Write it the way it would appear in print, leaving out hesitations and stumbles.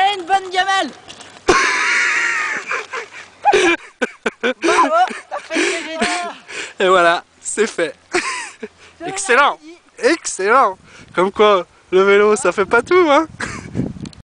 Allez, une bonne gamelle. Bravo, t'as fait ce que j'ai dit. Et voilà, c'est fait. Excellent. Excellent. Comme quoi, le vélo, ça fait pas tout, hein.